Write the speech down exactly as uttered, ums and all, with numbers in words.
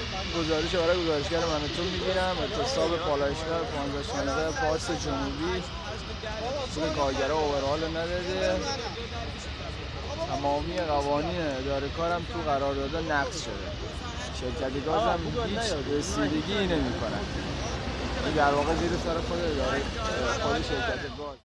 گزارش برای گزارشگر من تو میگیرم. اعتصاب پالایشگاه پانزده شانزده پارس جنوبی پول کارگرها اوورهال نداده. تمامی قوانین اداره کارم تو قرارداد نقض شده. شرکت گاز هم هیچ رسیدگی نمی کنن. در واقع زیر سر خود اداره خود شرکت گاز